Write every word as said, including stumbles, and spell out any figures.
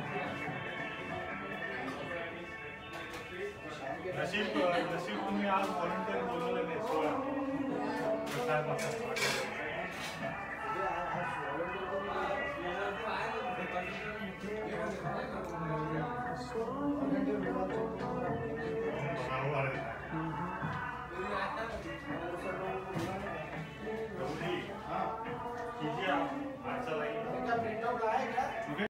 नशीब नशीब तुम्ही आज व्हॉलंटियर बोलवलं नाही सोळा कीजिए आप आंसर आएंगे।